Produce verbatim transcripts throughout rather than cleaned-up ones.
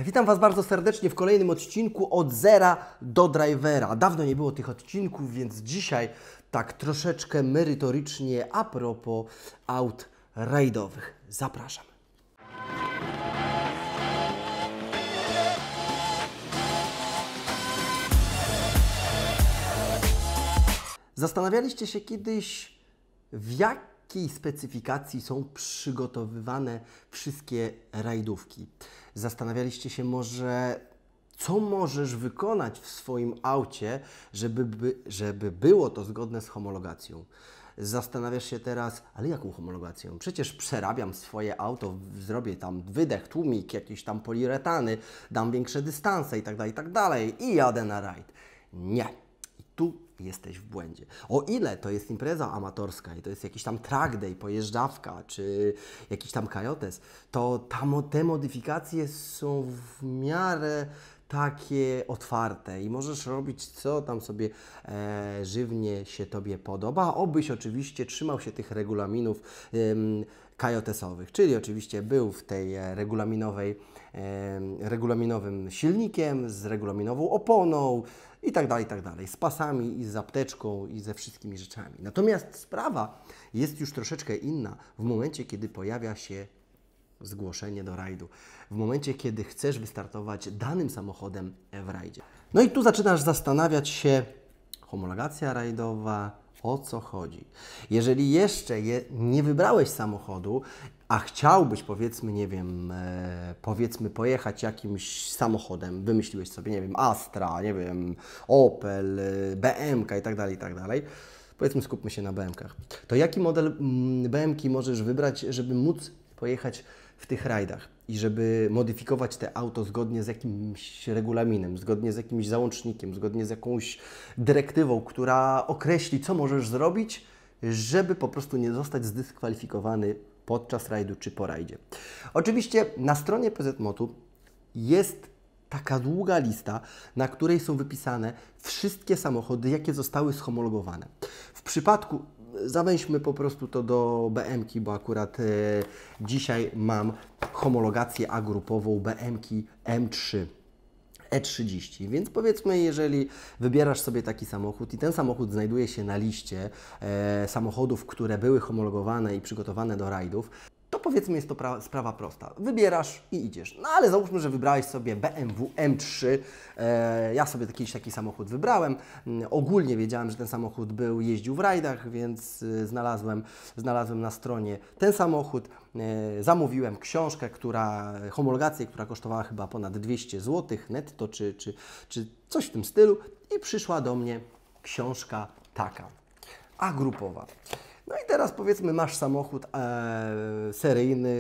Witam Was bardzo serdecznie w kolejnym odcinku od zera do drivera. Dawno nie było tych odcinków, więc dzisiaj tak troszeczkę merytorycznie a propos aut rajdowych. Zapraszam. Zastanawialiście się kiedyś, w jakiej specyfikacji są przygotowywane wszystkie rajdówki? Zastanawialiście się może, co możesz wykonać w swoim aucie, żeby, by, żeby było to zgodne z homologacją? Zastanawiasz się teraz, ale jaką homologacją? Przecież przerabiam swoje auto, zrobię tam wydech, tłumik, jakieś tam poliuretany, dam większe dystanse i tak dalej, i tak dalej i jadę na rajd. Nie. I tu jesteś w błędzie. O ile to jest impreza amatorska i to jest jakiś tam track day, pojeżdżawka, czy jakiś tam kajotes, to tam te modyfikacje są w miarę takie otwarte i możesz robić, co tam sobie e, żywnie się Tobie podoba, obyś oczywiście trzymał się tych regulaminów e, kajotesowych, czyli oczywiście był w tej regulaminowej, e, regulaminowym silnikiem, z regulaminową oponą, i tak dalej, i tak dalej, z pasami i z apteczką i ze wszystkimi rzeczami. Natomiast sprawa jest już troszeczkę inna w momencie, kiedy pojawia się zgłoszenie do rajdu, w momencie, kiedy chcesz wystartować danym samochodem w rajdzie. No i tu zaczynasz zastanawiać się, homologacja rajdowa, o co chodzi. Jeżeli jeszcze je, nie wybrałeś samochodu, a chciałbyś, powiedzmy, nie wiem, e, powiedzmy pojechać jakimś samochodem, wymyśliłeś sobie, nie wiem, Astra, nie wiem, Opel, B M K i tak dalej, i tak dalej, powiedzmy skupmy się na B M kach, to jaki model B M ki możesz wybrać, żeby móc pojechać w tych rajdach i żeby modyfikować te auto zgodnie z jakimś regulaminem, zgodnie z jakimś załącznikiem, zgodnie z jakąś dyrektywą, która określi, co możesz zrobić, żeby po prostu nie zostać zdyskwalifikowany podczas rajdu czy po rajdzie. Oczywiście na stronie P Z Motu jest taka długa lista, na której są wypisane wszystkie samochody, jakie zostały schomologowane. W przypadku, zawęźmy po prostu to do B M ki, bo akurat e, dzisiaj mam homologację A-grupową B M ki M trzy E trzydzieści, więc powiedzmy, jeżeli wybierasz sobie taki samochód i ten samochód znajduje się na liście e, samochodów, które były homologowane i przygotowane do rajdów, to powiedzmy jest to pra sprawa prosta. Wybierasz i idziesz. No ale załóżmy, że wybrałeś sobie B M W M trzy. E, ja sobie jakiś taki samochód wybrałem. E, ogólnie wiedziałem, że ten samochód był, jeździł w rajdach, więc e, znalazłem, znalazłem na stronie ten samochód. E, zamówiłem książkę, która, homologację, która kosztowała chyba ponad dwieście złotych netto, czy, czy, czy coś w tym stylu. I przyszła do mnie książka taka, A-grupowa. No i teraz powiedzmy masz samochód e, seryjny,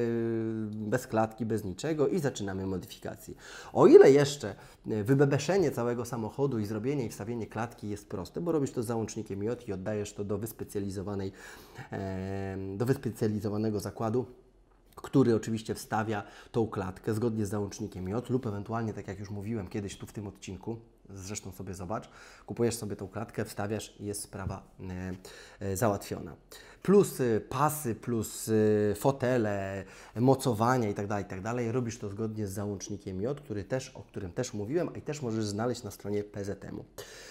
bez klatki, bez niczego i zaczynamy modyfikację. O ile jeszcze wybebeszenie całego samochodu i zrobienie i wstawienie klatki jest proste, bo robisz to z załącznikiem J i oddajesz to do wyspecjalizowanej, e, do wyspecjalizowanego zakładu, który oczywiście wstawia tą klatkę zgodnie z załącznikiem J lub ewentualnie, tak jak już mówiłem kiedyś tu w tym odcinku, zresztą sobie zobacz, kupujesz sobie tą klatkę, wstawiasz i jest sprawa e, e, załatwiona. Plus e, pasy, plus e, fotele, mocowania i tak dalej, i tak dalej. Robisz to zgodnie z załącznikiem J, który też, o którym też mówiłem, a i też możesz znaleźć na stronie P Z M u.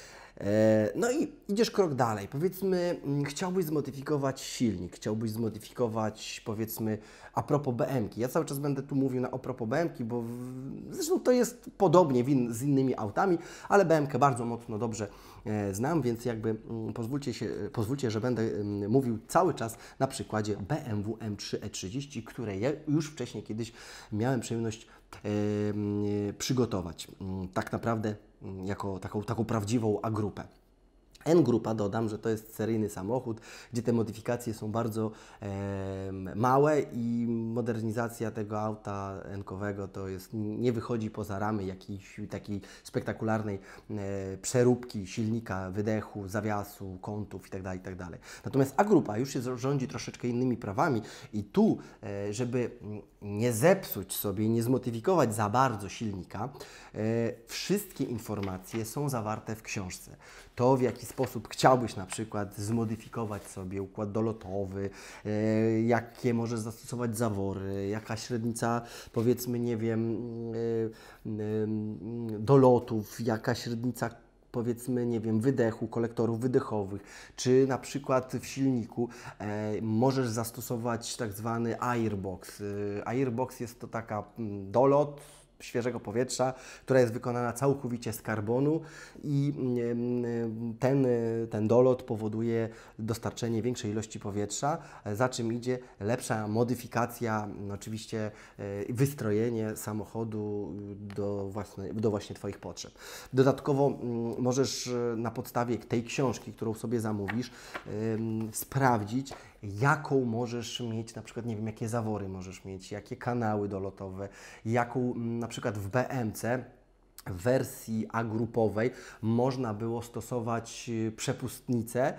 No i idziesz krok dalej. Powiedzmy, chciałbyś zmodyfikować silnik, chciałbyś zmodyfikować, powiedzmy, a propos B M ki. Ja cały czas będę tu mówił na a propos B M ki, bo zresztą to jest podobnie in, z innymi autami, ale B M kę bardzo mocno dobrze e, znam, więc jakby m, pozwólcie, się, pozwólcie, że będę m, mówił cały czas na przykładzie B M W M trzy E trzydzieści, które ja już wcześniej kiedyś miałem przyjemność e, m, przygotować. M, tak naprawdę jako taką, taką prawdziwą A-grupę. N-grupa, dodam, że to jest seryjny samochód, gdzie te modyfikacje są bardzo e, małe i modernizacja tego auta N-kowego to jest, nie wychodzi poza ramy jakiejś takiej spektakularnej e, przeróbki silnika, wydechu, zawiasu, kątów itd., itd. Natomiast A-grupa już się rządzi troszeczkę innymi prawami i tu, e, żeby nie zepsuć sobie, nie zmodyfikować za bardzo silnika, e, wszystkie informacje są zawarte w książce. To, w jaki sposób chciałbyś na przykład zmodyfikować sobie układ dolotowy, e, jakie możesz zastosować zawory, jaka średnica, powiedzmy, nie wiem, e, e, dolotów, jaka średnica, powiedzmy, nie wiem, wydechu, kolektorów wydechowych, czy na przykład w silniku e, możesz zastosować tak zwany airbox. E, airbox jest to taka mm, dolot świeżego powietrza, która jest wykonana całkowicie z karbonu i ten, ten dolot powoduje dostarczenie większej ilości powietrza, za czym idzie lepsza modyfikacja, oczywiście wystrojenie samochodu do, własnej, do właśnie Twoich potrzeb. Dodatkowo możesz na podstawie tej książki, którą sobie zamówisz, sprawdzić, jaką możesz mieć, na przykład, nie wiem, jakie zawory możesz mieć, jakie kanały dolotowe, jaką na przykład w B M C w wersji A-grupowej można było stosować przepustnice,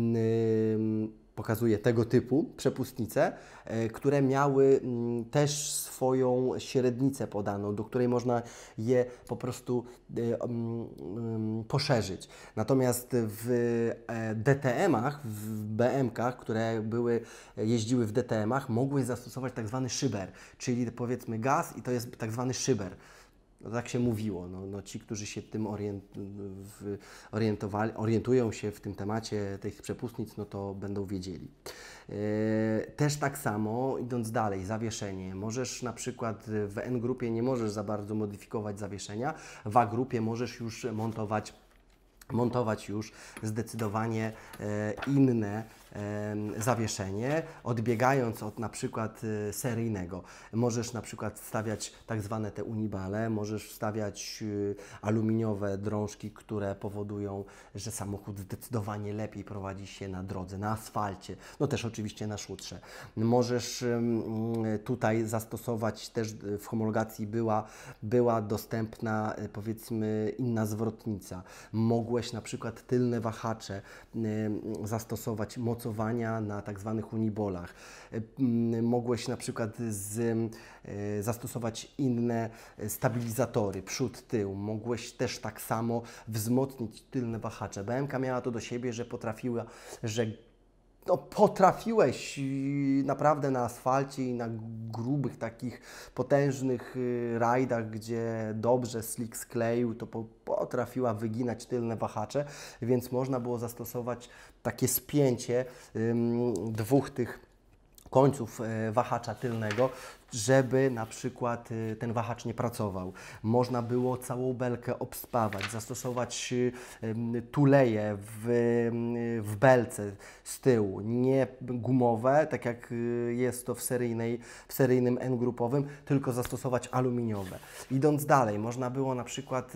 pokazuję tego typu przepustnice, które miały też swoją średnicę podaną, do której można je po prostu poszerzyć. Natomiast w D T M-ach, w B M-kach, które były, jeździły w D T M-ach, mogłeś zastosować tak zwany szyber, czyli powiedzmy gaz i to jest tak zwany szyber. No, tak się mówiło. No, no, ci, którzy się tym orient, w, orientowali, orientują się w tym temacie tych przepustnic, no to będą wiedzieli. E, też tak samo, idąc dalej, zawieszenie. Możesz na przykład w N-grupie nie możesz za bardzo modyfikować zawieszenia, w A-grupie możesz już montować montować już zdecydowanie e, inne e, zawieszenie, odbiegając od na przykład e, seryjnego. Możesz na przykład wstawiać tak zwane te unibale, możesz wstawiać e, aluminiowe drążki, które powodują, że samochód zdecydowanie lepiej prowadzi się na drodze, na asfalcie, no też oczywiście na szutrze. Możesz e, tutaj zastosować też w homologacji była, była dostępna e, powiedzmy inna zwrotnica. Mogłeś na przykład tylne wahacze y, zastosować mocowania na tak zwanych unibolach. Y, mogłeś na przykład z, y, zastosować inne stabilizatory, przód, tył. Mogłeś też tak samo wzmocnić tylne wahacze. B M K miała to do siebie, że potrafiła, że no, potrafiłeś naprawdę na asfalcie i na grubych, takich potężnych rajdach, gdzie dobrze slick skleił, to potrafiła wyginać tylne wahacze, więc można było zastosować takie spięcie ym, dwóch tych końców wahacza tylnego, żeby na przykład ten wahacz nie pracował. Można było całą belkę obspawać, zastosować tuleje w, w belce z tyłu, nie gumowe, tak jak jest to w, seryjnej, w seryjnym N-grupowym, tylko zastosować aluminiowe. Idąc dalej, można było na przykład,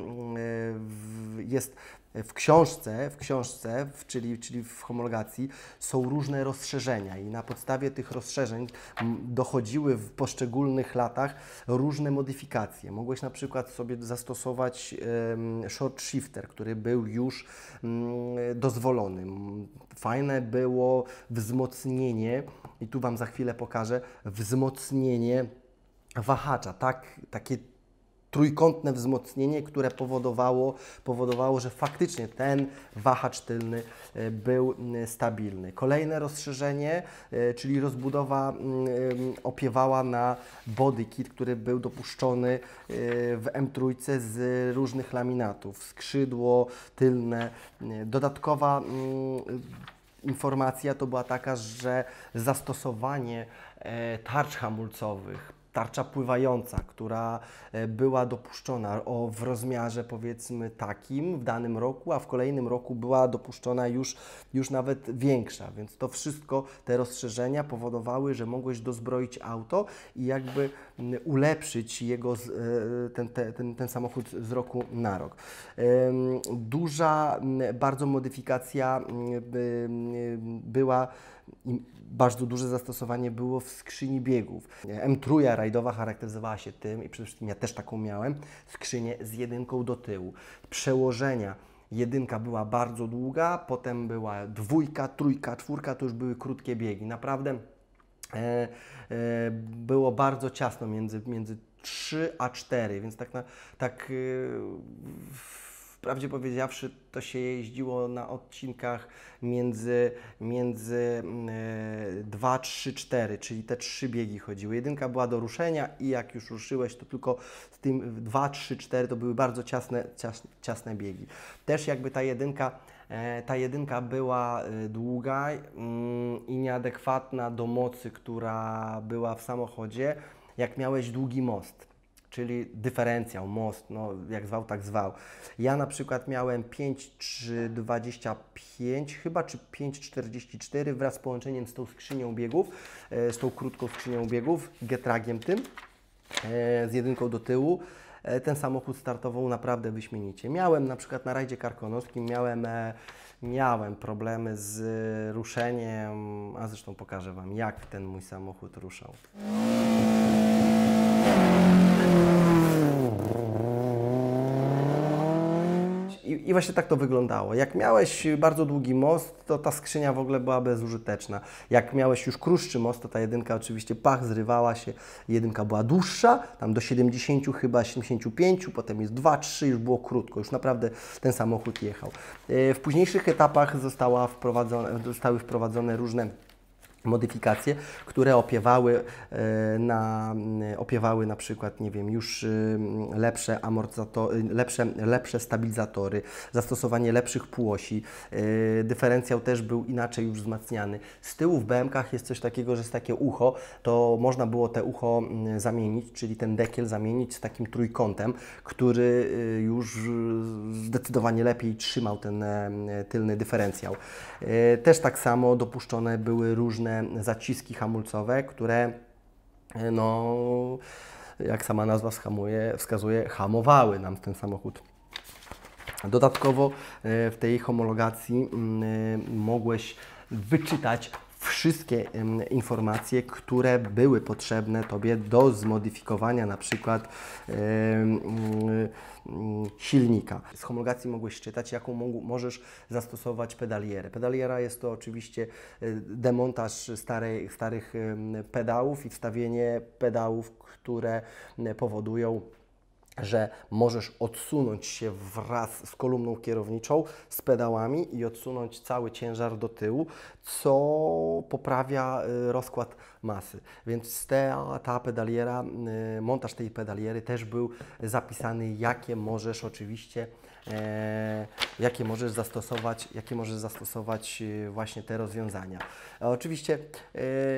jest w książce, w książce w, czyli, czyli w homologacji, są różne rozszerzenia i na podstawie tych rozszerzeń dochodziły w poszczególnych latach różne modyfikacje. Mogłeś na przykład sobie zastosować um, short shifter, który był już um, dozwolony. Fajne było wzmocnienie, i tu Wam za chwilę pokażę, wzmocnienie wahacza, tak, takie trójkątne wzmocnienie, które powodowało, powodowało, że faktycznie ten wahacz tylny był stabilny. Kolejne rozszerzenie, czyli rozbudowa, opiewała na body kit, który był dopuszczony w M trzy z różnych laminatów. Skrzydło tylne. Dodatkowa informacja to była taka, że zastosowanie tarcz hamulcowych, tarcza pływająca, która była dopuszczona o, w rozmiarze powiedzmy takim w danym roku, a w kolejnym roku była dopuszczona już, już nawet większa, więc to wszystko, te rozszerzenia powodowały, że mogłeś dozbroić auto i jakby ulepszyć jego, ten, ten, ten samochód z roku na rok. Duża bardzo modyfikacja była, i bardzo duże zastosowanie było w skrzyni biegów. M trzy rajdowa charakteryzowała się tym, i przede wszystkim ja też taką miałem, skrzynię z jedynką do tyłu. Przełożenia. Jedynka była bardzo długa, potem była dwójka, trójka, czwórka, to już były krótkie biegi. Naprawdę e, e, było bardzo ciasno między, między trzy a cztery, więc tak, na, tak e, w wprawdzie powiedziawszy, to się jeździło na odcinkach między, między dwa, trzy, cztery, czyli te trzy biegi chodziły. Jedynka była do ruszenia i jak już ruszyłeś, to tylko z tym dwa, trzy, cztery to były bardzo ciasne, ciasne, ciasne biegi. Też jakby ta jedynka, ta jedynka była długa i nieadekwatna do mocy, która była w samochodzie, jak miałeś długi most, czyli dyferencjał, most, no jak zwał, tak zwał. Ja na przykład miałem pięć dwadzieścia pięć chyba, czy pięć czterdzieści cztery wraz z połączeniem z tą skrzynią biegów, z tą krótką skrzynią biegów, getragiem tym, z jedynką do tyłu. Ten samochód startował naprawdę wyśmienicie. Miałem na przykład na rajdzie karkonoskim, miałem, miałem problemy z ruszeniem, a zresztą pokażę Wam, jak ten mój samochód ruszał. I, I właśnie tak to wyglądało. Jak miałeś bardzo długi most, to ta skrzynia w ogóle była bezużyteczna. Jak miałeś już krótszy most, to ta jedynka oczywiście pach, zrywała się. Jedynka była dłuższa, tam do siedemdziesięciu chyba, siedemdziesięciu pięciu, potem jest dwa, trzy, już było krótko, już naprawdę ten samochód jechał. W późniejszych etapach została wprowadzone, zostały wprowadzone różne modyfikacje, które opiewały na, opiewały na przykład, nie wiem, już lepsze amortyzatory, lepsze, lepsze stabilizatory, zastosowanie lepszych półosi. Dyferencjał też był inaczej już wzmacniany. Z tyłu w B M kach jest coś takiego, że jest takie ucho, to można było te ucho zamienić, czyli ten dekiel zamienić z takim trójkątem, który już zdecydowanie lepiej trzymał ten tylny dyferencjał. Też tak samo dopuszczone były różne zaciski hamulcowe, które, no, jak sama nazwa wskazuje, wskazuje, hamowały nam ten samochód. Dodatkowo w tej homologacji mogłeś wyczytać wszystkie informacje, które były potrzebne Tobie do zmodyfikowania na przykład silnika. Z homologacji mogłeś czytać, jaką możesz zastosować pedalierę. Pedaliera jest to oczywiście demontaż starej, starych pedałów i wstawienie pedałów, które powodują, że możesz odsunąć się wraz z kolumną kierowniczą, z pedałami i odsunąć cały ciężar do tyłu, co poprawia rozkład masy. Więc ta, ta pedaliera, montaż tej pedaliery też był zapisany, jakie możesz oczywiście E, jakie możesz zastosować, jakie możesz zastosować właśnie te rozwiązania. E, oczywiście e,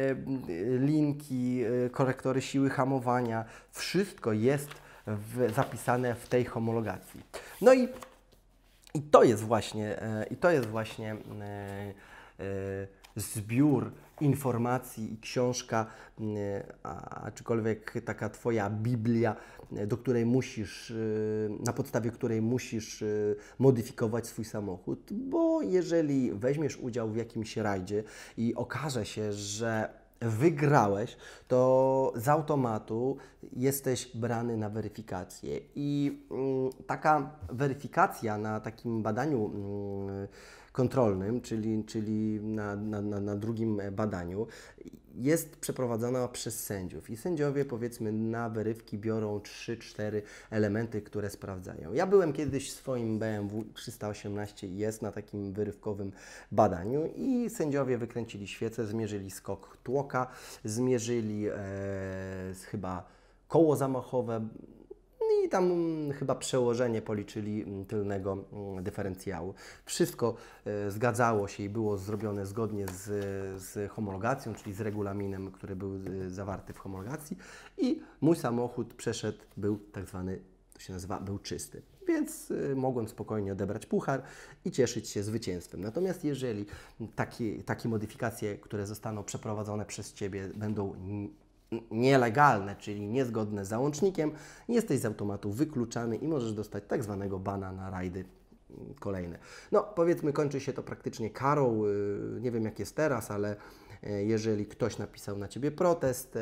linki, e, korektory siły hamowania, wszystko jest w, zapisane w tej homologacji. No i, i to jest właśnie, e, i to jest właśnie e, e, zbiór informacji i książka, a, aczkolwiek taka Twoja Biblia, do której musisz, na podstawie której musisz modyfikować swój samochód, bo jeżeli weźmiesz udział w jakimś rajdzie i okaże się, że wygrałeś, to z automatu jesteś brany na weryfikację i taka weryfikacja na takim badaniu kontrolnym, czyli, czyli na, na, na drugim badaniu, jest przeprowadzana przez sędziów i sędziowie, powiedzmy, na wyrywki biorą trzy cztery elementy, które sprawdzają. Ja byłem kiedyś w swoim B M W trzysta osiemnaście i jest na takim wyrywkowym badaniu i sędziowie wykręcili świecę, zmierzyli skok tłoka, zmierzyli e, chyba koło zamachowe, i tam chyba przełożenie policzyli tylnego dyferencjału. Wszystko e, zgadzało się i było zrobione zgodnie z, z homologacją, czyli z regulaminem, który był e, zawarty w homologacji i mój samochód przeszedł, był tak zwany, to się nazywa, był czysty. Więc y, mogłem spokojnie odebrać puchar i cieszyć się zwycięstwem. Natomiast jeżeli takie, takie modyfikacje, które zostaną przeprowadzone przez Ciebie, będą nielegalne, czyli niezgodne z załącznikiem, jesteś z automatu wykluczany i możesz dostać tak zwanego bana na rajdy kolejne. No, powiedzmy, kończy się to praktycznie karą. Nie wiem, jak jest teraz, ale jeżeli ktoś napisał na Ciebie protest,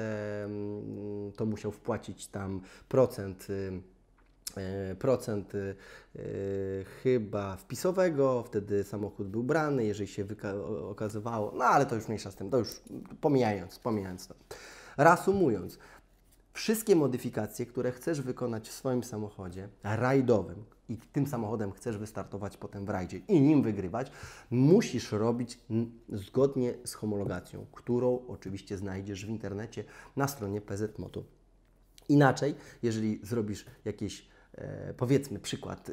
to musiał wpłacić tam procent procent chyba wpisowego, wtedy samochód był brany, jeżeli się okazywało, no ale to już mniejsza z tym, to już pomijając, pomijając to. Reasumując, Wszystkie modyfikacje, które chcesz wykonać w swoim samochodzie rajdowym i tym samochodem chcesz wystartować potem w rajdzie i nim wygrywać, musisz robić zgodnie z homologacją, którą oczywiście znajdziesz w internecie na stronie P Z Moto. Inaczej, jeżeli zrobisz jakieś, e, powiedzmy przykład,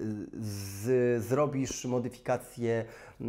z, zrobisz modyfikacje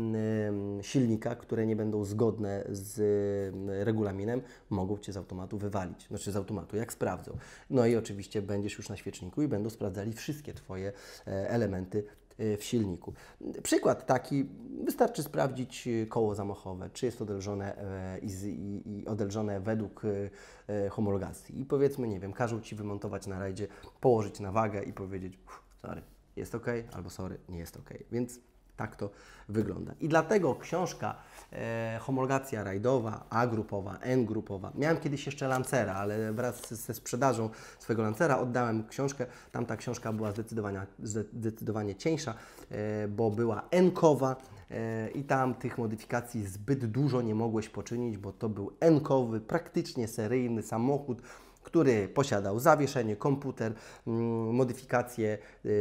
y, silnika, które nie będą zgodne z y, regulaminem, mogą Cię z automatu wywalić, znaczy z automatu, jak sprawdzą. No i oczywiście będziesz już na świeczniku i będą sprawdzali wszystkie Twoje e, elementy w silniku. Przykład taki, wystarczy sprawdzić koło zamachowe, czy jest odelżone i, i, i odelżone według homologacji. I powiedzmy, nie wiem, każą Ci wymontować na rajdzie, położyć na wagę i powiedzieć, sorry, jest ok, albo sorry, nie jest ok. Więc tak to wygląda. I dlatego książka e, homologacja rajdowa, A-grupowa, N-grupowa. Miałem kiedyś jeszcze Lancera, ale wraz ze sprzedażą swojego Lancera oddałem książkę. Tamta książka była zdecydowanie, zdecydowanie cieńsza, e, bo była N-kowa e, i tam tych modyfikacji zbyt dużo nie mogłeś poczynić, bo to był N-kowy, praktycznie seryjny samochód, który posiadał zawieszenie, komputer, modyfikacje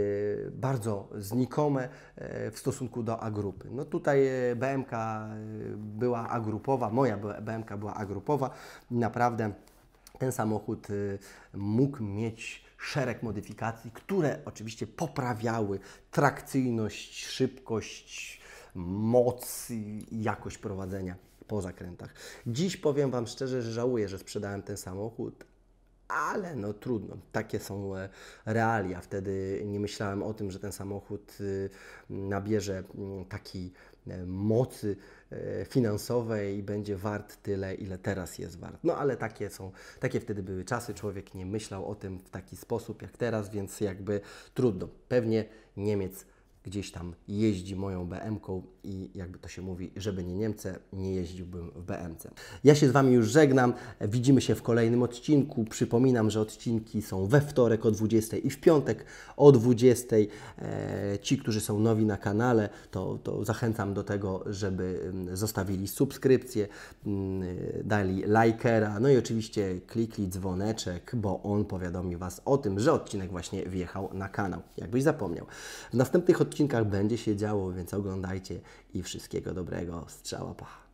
bardzo znikome w stosunku do A-grupy. No tutaj B M K była A-grupowa, moja B M K była A-grupowa. Naprawdę ten samochód mógł mieć szereg modyfikacji, które oczywiście poprawiały trakcyjność, szybkość, moc i jakość prowadzenia po zakrętach. Dziś powiem Wam szczerze, że żałuję, że sprzedałem ten samochód, ale no trudno, takie są realia. Wtedy nie myślałem o tym, że ten samochód nabierze takiej mocy finansowej i będzie wart tyle, ile teraz jest wart. No ale takie są, takie wtedy były czasy, człowiek nie myślał o tym w taki sposób jak teraz, więc jakby trudno. Pewnie Niemiec gdzieś tam jeździ moją B M ką i jakby to się mówi, żeby nie Niemcy, nie jeździłbym w B M ce. Ja się z Wami już żegnam, widzimy się w kolejnym odcinku. Przypominam, że odcinki są we wtorek o dwudziestej i w piątek o dwudziestej. E, ci, którzy są nowi na kanale, to, to zachęcam do tego, żeby zostawili subskrypcję, dali lajkera, no i oczywiście klikli dzwoneczek, bo on powiadomi Was o tym, że odcinek właśnie wjechał na kanał, jakbyś zapomniał. W następnych odcinkach będzie się działo, więc oglądajcie i wszystkiego dobrego. Strzała, pa!